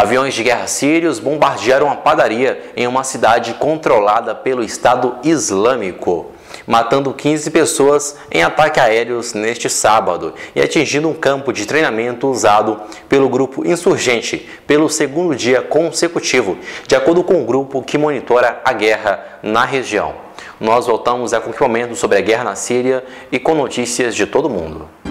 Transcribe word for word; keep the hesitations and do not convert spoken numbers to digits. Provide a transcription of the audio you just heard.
Aviões de guerra sírios bombardearam a padaria em uma cidade controlada pelo Estado Islâmico, matando quinze pessoas em ataques aéreos neste sábado e atingindo um campo de treinamento usado pelo grupo insurgente pelo segundo dia consecutivo, de acordo com o grupo que monitora a guerra na região. Nós voltamos a qualquer momento sobre a guerra na Síria e com notícias de todo mundo.